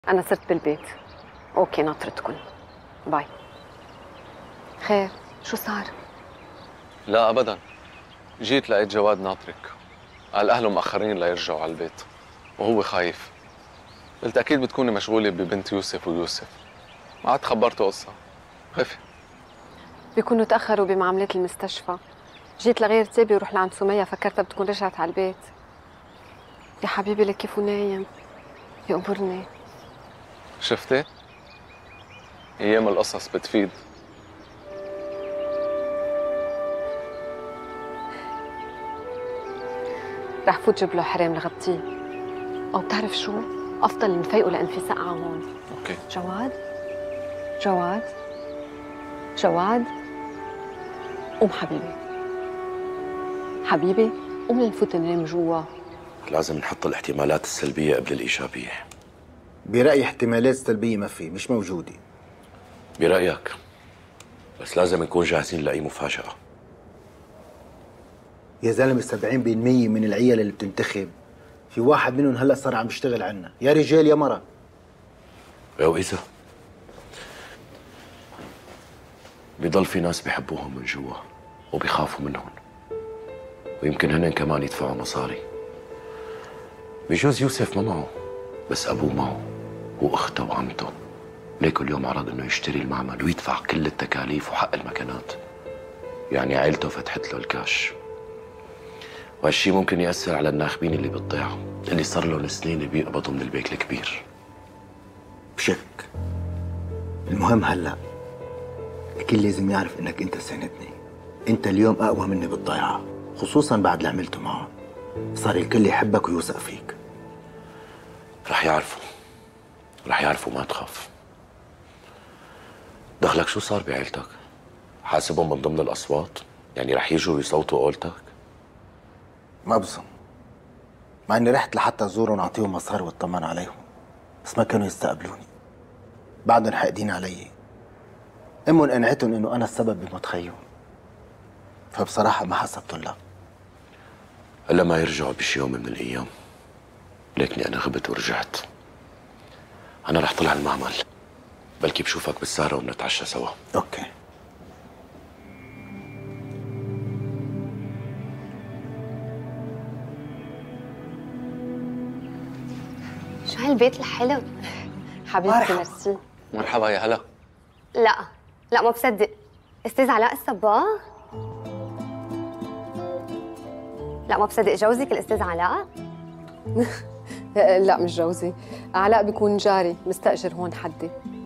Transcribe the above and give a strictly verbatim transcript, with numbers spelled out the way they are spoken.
أنا صرت بالبيت. أوكي ناطرتكن. باي. خير شو صار؟ لا أبداً، جيت لقيت جواد ناطرك، قال أهله مأخرين ليرجعوا على البيت وهو خايف. قلت أكيد بتكوني مشغولة ببنت يوسف ويوسف، ما عاد خبرته قصة، خفي. بيكونوا تأخروا بمعاملة المستشفى. جيت لغير تيبي وروح لعند سمية، فكرتها بتكون رجعت على البيت. يا حبيبي لك كيف نايم يقبرني. شفتي؟ أيام القصص بتفيد. رح فوت جيب له حرام لغطيه، أو بتعرف شو؟ أفضل نفيقه لأن في سقعة هون. أوكي. جواد جواد جواد قوم حبيبي، حبيبي قوم لنفوت ننام جوا. لازم نحط الاحتمالات السلبية قبل الإيجابية. برأيي احتمالات سلبية ما في، مش موجودة. برأيك، بس لازم نكون جاهزين لأي مفاجأة. يا زلمة سبعين بالمية من العيال اللي بتنتخب في واحد منهم هلا صار عم يشتغل عنا، يا رجال يا مرة. وإذا بيضل في ناس بيحبوهم من جوا وبيخافوا منهم، ويمكن هن كمان يدفعوا مصاري. بجوز يوسف ما معه، بس أبوه معه وأخته وعمته، ليكو اليوم عرض إنه يشتري المعمل ويدفع كل التكاليف وحق المكانات. يعني عيلته فتحت له الكاش، وهالشي ممكن يأثر على الناخبين اللي بالضيعة اللي صار لهم سنين بيقبضوا من البيك الكبير. بشك. المهم هلا الكل لازم يعرف انك انت ساندني. انت اليوم اقوى مني بالضيعة، خصوصا بعد اللي عملته معهم. صار الكل يحبك ويوثق فيك. رح يعرفوا رح يعرفوا ما تخاف. دخلك شو صار بعيلتك؟ حاسبهم من ضمن الأصوات؟ يعني رح يجوا يصوتوا قولتك؟ ما بظن، مع اني رحت لحتى ازورهم واعطيهم مصاري واطمن عليهم، بس ما كانوا يستقبلوني. بعدهم حاقدين علي. امهم قنعتهم انه انا السبب بموت خيهم، فبصراحة ما حسبت لها. إلا ما يرجعوا بشي يوم من الأيام. لكني أنا غبت ورجعت. أنا رح طلع المعمل، بلكي بشوفك بالسهرة وبنتعشى سوا. اوكي. شو هالبيت الحلو؟ حبيبتي ميرسي. مرحبا يا هلا. لا لا ما بصدق. استاذ علاء الصباغ؟ لا ما بصدق. جوزك الاستاذ علاء؟ لا مش جوزي، علاء بيكون جاري مستأجر هون حدي.